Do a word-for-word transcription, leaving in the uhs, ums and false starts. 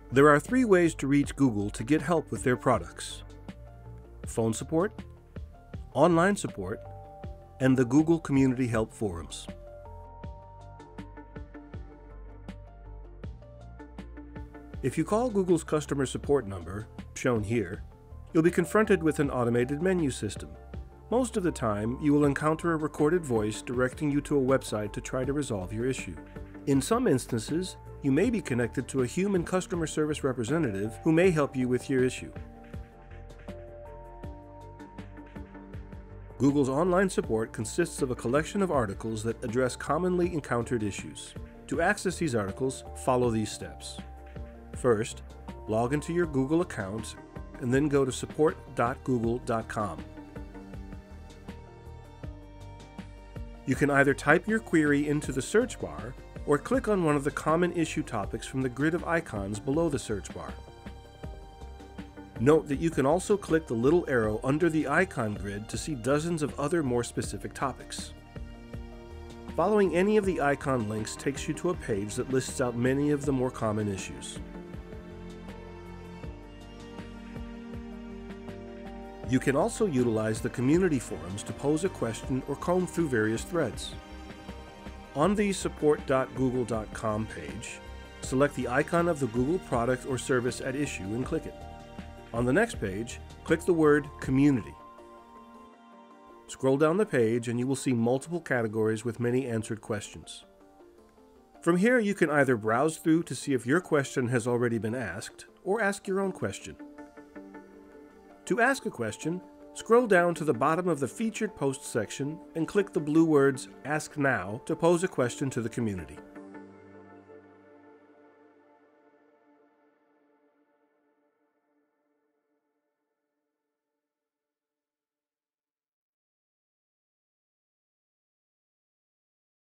There are three ways to reach Google to get help with their products: phone support, online support, and the Google Community Help Forums. If you call Google's customer support number, shown here, you'll be confronted with an automated menu system. Most of the time, you will encounter a recorded voice directing you to a website to try to resolve your issue. In some instances, you may be connected to a human customer service representative who may help you with your issue. Google's online support consists of a collection of articles that address commonly encountered issues. To access these articles, follow these steps. First, log into your Google account and then go to support dot google dot com. You can either type your query into the search bar or click on one of the common issue topics from the grid of icons below the search bar. Note that you can also click the little arrow under the icon grid to see dozens of other more specific topics. Following any of the icon links takes you to a page that lists out many of the more common issues. You can also utilize the community forums to pose a question or comb through various threads. On the support dot google dot com page, select the icon of the Google product or service at issue and click it. On the next page, click the word Community. Scroll down the page and you will see multiple categories with many answered questions. From here, you can either browse through to see if your question has already been asked, or ask your own question. To ask a question, scroll down to the bottom of the Featured Posts section and click the blue words Ask Now to pose a question to the community.